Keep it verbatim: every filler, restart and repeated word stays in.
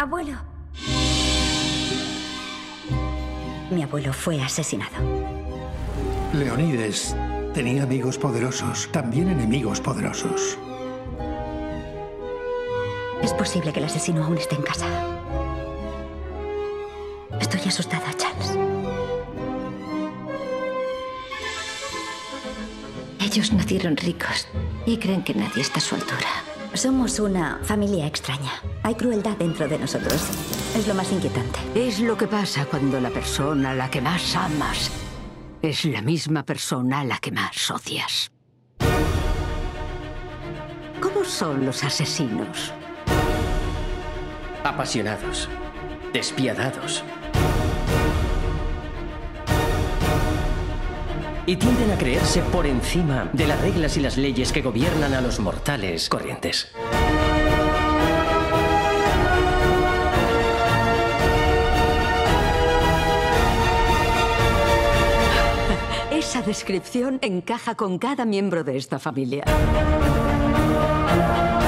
Abuelo. Mi abuelo fue asesinado. Leonides tenía amigos poderosos, también enemigos poderosos. Es posible que el asesino aún esté en casa. Estoy asustada, Charles. Ellos nacieron ricos y creen que nadie está a su altura. Somos una familia extraña. Hay crueldad dentro de nosotros. Es lo más inquietante. Es lo que pasa cuando la persona a la que más amas es la misma persona a la que más odias. ¿Cómo son los asesinos? Apasionados, despiadados. Y tienden a creerse por encima de las reglas y las leyes que gobiernan a los mortales corrientes. Esa descripción encaja con cada miembro de esta familia.